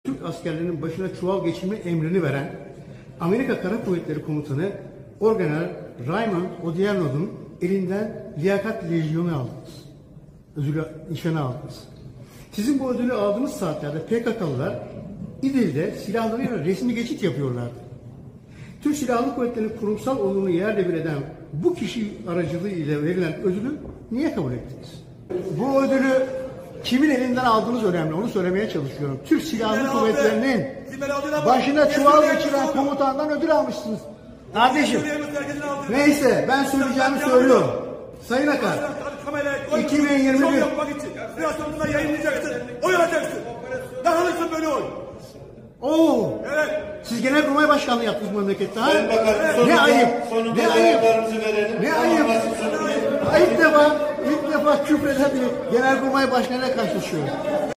Türk askerlerinin başına çuval geçirme emrini veren Amerika Kara Kuvvetleri Komutanı Orgeneral Raymond Odierno'nun elinden Liyakat Lejyonu aldınız. Ödülü nişanı aldınız. Sizin bu ödülü aldığınız saatlerde PKK'lılar İdil'de silahlarıyla resmi geçit yapıyorlardı. Türk Silahlı Kuvvetleri'nin kurumsal onurunu yerle bir eden bu kişi aracılığı ile verilen ödülü niye kabul ettiniz? Bu ödülü kimin elinden aldığınız önemli, onu söylemeye çalışıyorum. Türk Silahlı Kuvvetleri'nin başına çuval geçiren komutandan ödül almışsınız. Kardeşim, neyse ben söyleyeceğimi söylüyorum. Sayın Akar, 2021 Reaksiyonunda yayınlayacaksın, oy alacaksın. Dağılırsın böyle oy. Oo. Evet. Siz Genelkurmay Başkanlığı yaptınız bu memlekette ha? Evet. Ne ayıp. Ne ayıp. Ne ayıp. İlk defa küfreden bir Genelkurmay Başkanı'yla karşılaşıyoruz.